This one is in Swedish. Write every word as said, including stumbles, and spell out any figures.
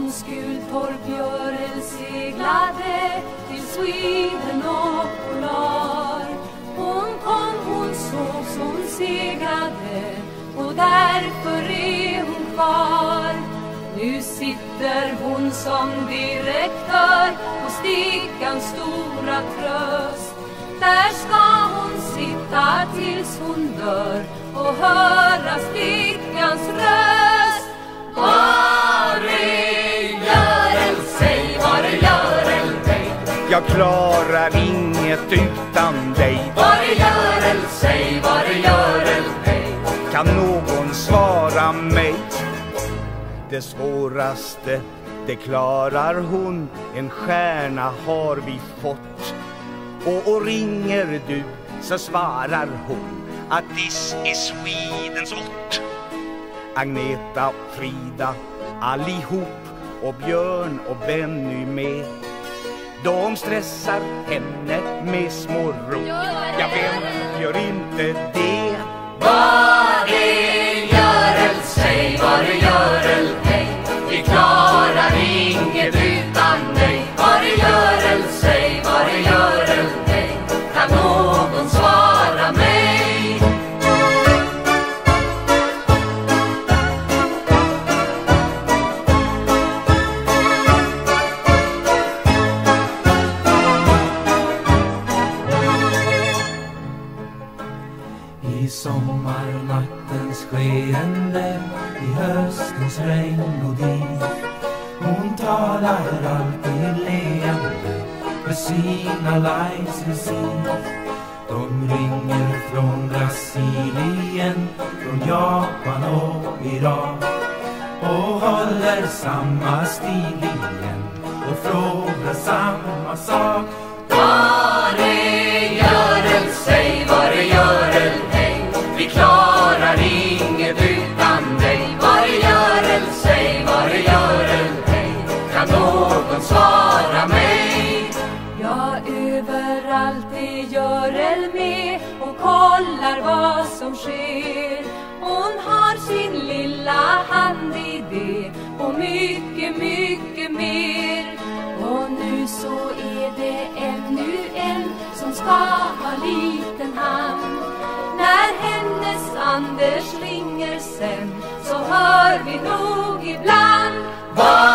Från Skultorp Görel seglade till Sweden och Polar. Hon kom, hon såg som seglade och därför är hon kvar. Nu sitter hon som direktör på Stikkans stora tröst. Där ska hon sitta tills hon dör och höra Stikkans röst. Var är Görel, säg var är Görel dig? Jag klarar inget utan dig. Var är Görel, säg var är Görel dig? Kan någon svara mig? Det svåraste, det klarar hon. En stjärna har vi fått. Och, och ringer du så svarar hon att this is Swedens ort. Agneta och Frida, allihop, och Björn och Benny med. De stressar henne med små rop. Ja, vem gör inte det? Var är Görel, säg var är Görel dig? Vi klarar inget utan dig. Var är Görel, säg var är Görel dig? Kan någon svara mig? I sommarnattens skeende, i höstens regn och dis. Hon talar alltid leende för sina licensees. De ringer från Brasilien, från Japan och Iran och håller samma stil igen och frågar samma sak. Var är Görel, säg var är Görel dig? Vi klarar inget utan dig. Var är Görel, säg var är Görel dig? Kan någon svara mig? Ja, överallt är Görel med och kollar vad som sker. Hon har sin lilla hand i det och mycket, mycket mer. Och nu så är det ännu en som ska ha liten hand. När hennes Anders ringer sen så hör vi nog ibland. Var